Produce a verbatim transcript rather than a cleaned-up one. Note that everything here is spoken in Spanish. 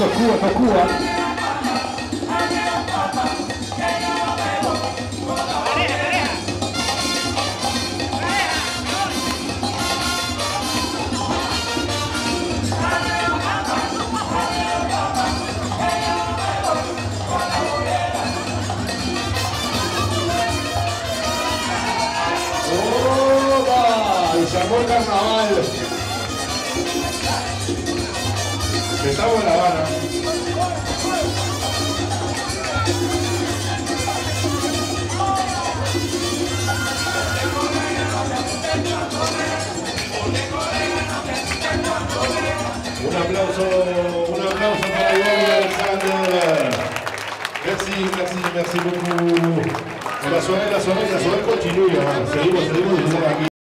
Esto es Cuba, esto es Cuba. Se armó el carnaval. Estamos en La Habana. Un aplauso, un aplauso para Ivonne Alexander. Merci, merci, merci beaucoup. La soirée, la soirée, la soirée continue. Hein. Seguimos, seguimos aquí.